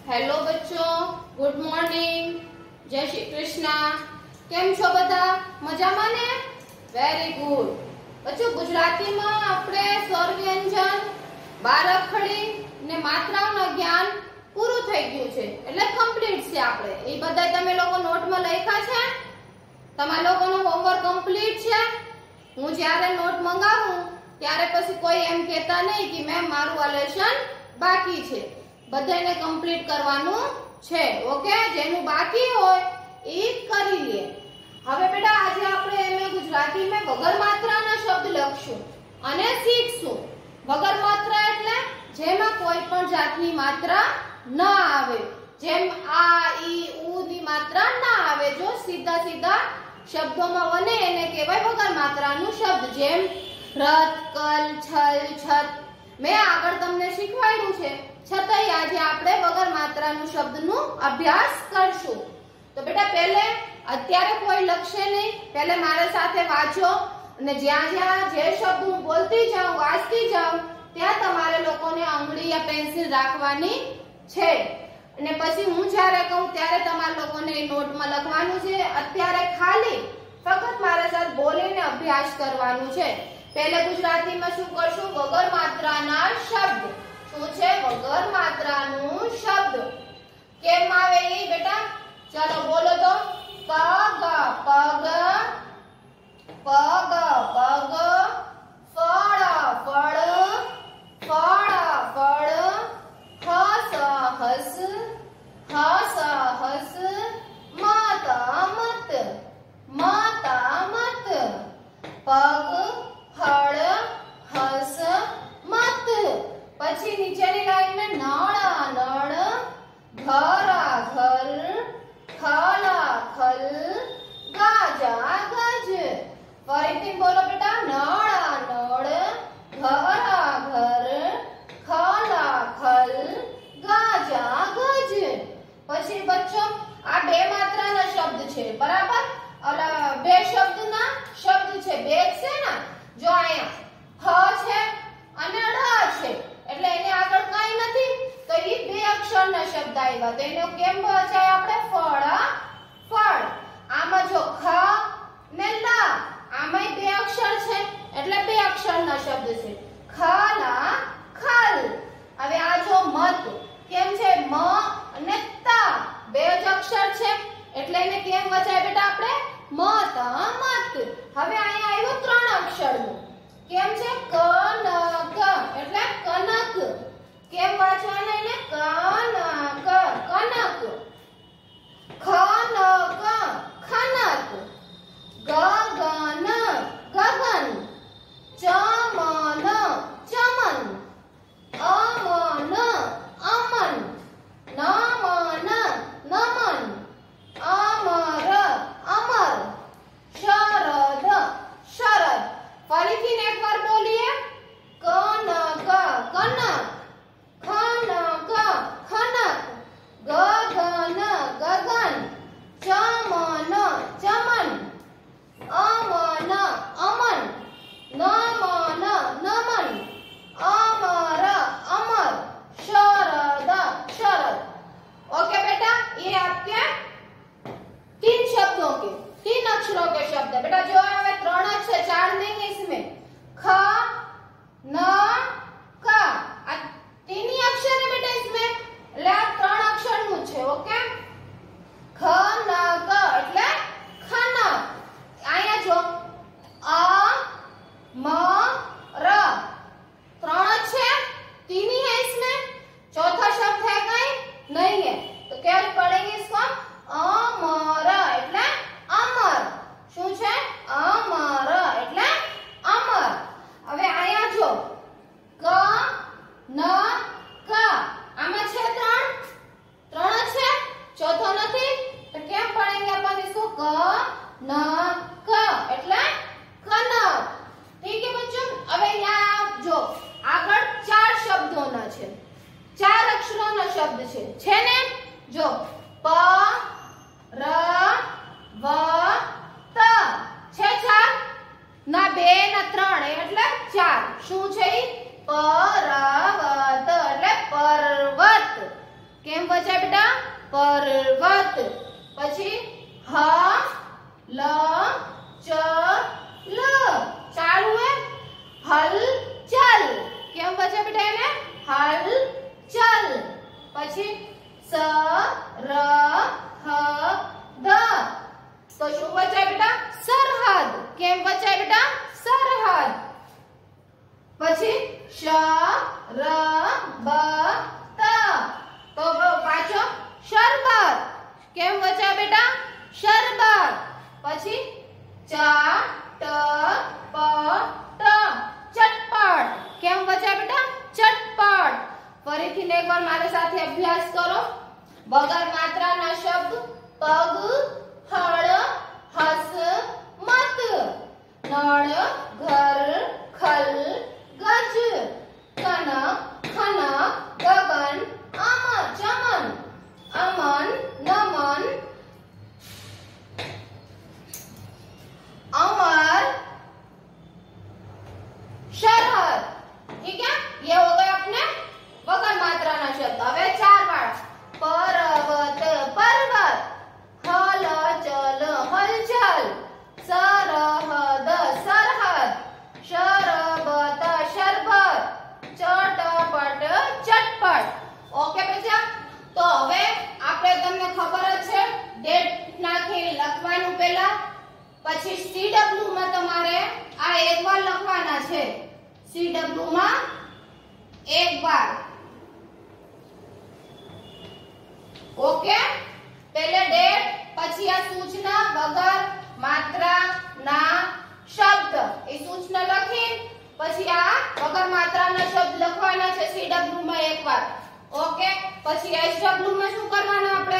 Hello बच्चों, good morning, जय श्री कृष्णा। केम छो बधा? मजामां ने? Very good. बच्चों, गुजराती में आपणे स्वर व्यंजन, बाराखड़ी ने मात्राओं ज्ञान पूરું થઈ ગયું છે, એટલે કમ્પ્લીટ છે। આપણે એ બધાય તમે લોકો નોટમાં લખ્યા છે? તમારા લોકોનો હોમવર્ક કમ્પ્લીટ છે? હું જ્યારે નોટ મંગાવું ત્યારે પછી કોઈ એમ કહેતા નહીં કે મેમ મારું આ લેસન બાકી છે। બધાને કમ્પ્લીટ કરવાનું છે। ઓકે, જેનું બાકી હોય એ કરી લે। હવે બેટા આજે આપણે એમે ગુજરાતીમાં વગર માત્રાના શબ્દ લખશું અને શીખશું। વગર માત્રા એટલે જેમાં કોઈ પણ જાતની માત્રા ન આવે, જેમ આ ઈ ઉ ની માત્રા ન આવે। જો સીધા સીધા શબ્દોમાં બને એને કહેવાય વગર માત્રાનું શબ્દ, જેમ રથ, કલ, છલ, છત। મેં આગળ તમને શીખવાડ્યું છે, છતાંય આજે આપણે વગર માત્રાનું શબ્દનું અભ્યાસ કરશું। તો બેટા પહેલે અત્યારે કોઈ લખશે નહીં, પહેલે મારી સાથે વાંચો અને જ્યાં જ્યાં જે શબ્દ હું બોલતી જાઉં, વાંચતી જાઉં ત્યાં તમારે લોકોને આંગળી યા પેન્સિલ રાખવાની છે અને પછી હું જ્યારે કહું ત્યારે તમારે લોકોને નોટમાં લખવાનું છે। અત્યારે ખાલી ફક્ત મારા સાથે બોલીને અભ્યાસ કરવાનું છે। પહેલે ગુજરાતીમાં શું કરશું? વગર માત્રાના શબ્દ। શું છે? વગર માત્રાનું શબ્દ। કેમ આવે એ બેટા? ચાલો બોલો તો। પગ, પગ, પગ, પગ, ફળ, ફળ, ફળ, ફળ, હસ, હસ, હસ, હસ, મત, મત, મત, મત, પગ, ફળ, હસ, મત। પછી નીચેની લાઈન में નળ, નળ, ઘર, ઘર, ખલ, ખલ, ગાજ, ગજ। ફરીથી બોલો બેટા। નળ, નળ, ઘર, ઘર, ખલ, ખલ, ગાજ, ગજ। પછી બચ્ચો આ બે માત્રાના શબ્દ છે, બરાબર? ઓલા બે શબ્દના શબ્દ છે, બે છે ને? જો અહીંયા હ છે અને ઢ છે, એટલે એને આગળ કાઈ નથી, તો એ બે અક્ષરના શબ્દ આવ્યા, તો એનો કેમ વચાય આપણે? ફળ, ફળ। આમાં જો ખ ને લ, આમાં બે અક્ષર છે એટલે બે અક્ષરના શબ્દ છે, ખલ, ખલ। હવે આ જો મત કેમ છે? મ અને ત બે જ અક્ષર છે એટલે એને કેમ વચાય બેટા આપણે? મત, મત। હવે અહીંયા આવ્યું ત્રણ અક્ષરનું, કેમ છે? કનક એટલે કનક। કેમ વાંચવાનું એને? કનક, કનક। ખનક, ખનક। ગગન, ગગન। ચમન, ચમન। અમન, અમન। નમન, નમન। અમર, અમર। શરદ, શરદ। ફરીથી એકવાર બોલીએ। કનક, કનક। ખનક, ખનક। ગગન, ગગન। ચમન, ચમન। અમન, અમન। નમન, નમન। અમર, अमर। शरद, शरद। ओके बेटा, ये आपके तीन शब्दों के, तीन अक्षरों के शब्द है बेटा। जो है त्रण अक्षर, चार नहीं है इसमें। ख, न, क, तीन ही अक्षर है बेटा इसमें, એટલે આ ત્રણ અક્ષરનું છે। ઓકે, ખ, ન, ક એટલે ખનક। અહીંયા જો અ, મ, र, ત્રણ છે, तीन ही है इसमें, चौथा शब्द है कहीं नहीं है, तो क्या पढ़ेंगे इसको? अमर એટલે અમર। શું છે? અમર એટલે અમર। હવે અહીંયા જો ક, ન, ક, આમાં છે ત્રણ, ત્રણ છે, ચોથો નથી, તો કેમ પढ़ेंगे अपन इसको? क, न, क એટલે કનક। ठीक है बच्चों। હવે यहाँ जो આગળ ચાર શબ્દોના છે, ચાર અક્ષરોનો શબ્દ છે ને? જો પ, ર, વ, ત છે ચાર ના, બે ના ત્રણ એટલે ચાર। શું છે? પર્વત એટલે પર્વત। કેમ વચાય બેટા? પર્વત. પછી હ લ ચ લ ચાલુ હે હલચલ. કેમ વચાય બેટા એને? હલચલ. પછી સ ર હ દ તો શું વચાય બેટા? સરહદ. કેમ વચાય બેટા? સરહદ. પછી શ ર બ ત તો પાછો શરબત. કેમ વચાય બેટા? શરબત. પછી ચા ટ પ ટ ચટપટ. કેમ વચાય બેટા? ચટપટ. ફરીથી એકવાર મારી સાથે અભ્યાસ કરો. વગર માત્રાના શબ્દ પગ, હળ, હસ, મત, નળ, ઘર, ખલ, ગજ, કન, ખન, ગગન, ચમન, अमन, नमन, अमर, शरहद. ठीक है, ये हो गए अपने वगैर मात्रा ना शब्द. હવે ચાર વાર पर्वत, पर्वत, हलचल, हलचल, सरहद, सरहद, शरबत, शरबत, चटपट, चटपट. ओके बच्चा, तो હવે આપણે તમને ખબર જ છે ડેટ નાખી લખવાનું પહેલા, પછી CW માં તમારે આ એકવાર લખવાના છે. CW માં એકવાર. ઓકે, પહેલે ડેટ, પછી આ સૂચના વગર માત્રા ના શબ્દ. એ સૂચના લખી પછી આ વગર માત્રાના શબ્દ લખવાના છે CW માં એકવાર. ઓકે, પછી SW માં શું કરવાનું? આપણે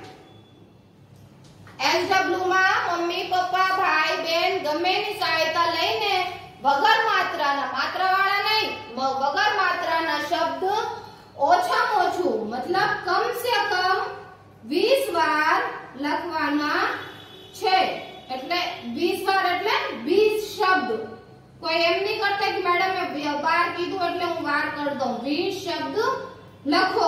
SW માં મમ્મી પપ્પા ભાઈ બહેન ગમેની સહાયતા લઈને વગર માત્રાના, માત્રાવાળા નહીં, વગર માત્રાના શબ્દ ઓછામાં ઓછું મતલબ કમ સે કમ 20 વાર લખવાના છે. એટલે 20 વાર એટલે 20 શબ્દ. કોઈ એમ નહીં કરતા કે મેડમે 12 કીધું એટલે હું વાર કરી દઉં. 20 શબ્દ લખો.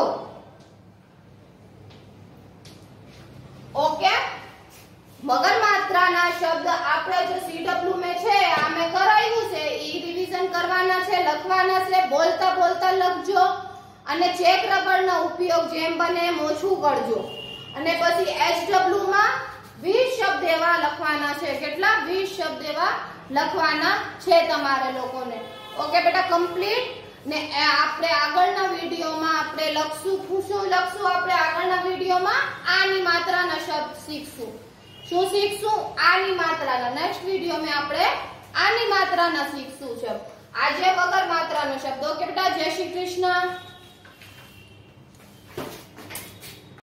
ઓકે, વગર માત્રાના શબ્દ આપણે જો CW में છે આ મેં કરાવ્યું છે, ઈ રિવિઝન કરવાના છે, લખવાના છે. બોલતા બોલતા લખજો અને ચેક રબરનો ઉપયોગ જેમ બને એમ ઓછું કરજો. અને પછી SW માં 20 શબ્દ એવા લખવાના છે. કેટલા? 20 શબ્દ એવા લખવાના છે તમારે લોકોને. ઓકે બેટા, કમ્પ્લીટ. ને આપણે આગળના વિડિયોમાં આપણે લખશું. શું લખશું? આપણે આગળના વિડિયોમાં આની માત્રાના શબ્દ શીખશું. શું શીખશું? આની માત્રાના. નેક્સ્ટ વિડિયોમાં આપણે આની માત્રાના શીખશું છે. આજે વગર માત્રાનો શબ્દ. ઓકે બેટા,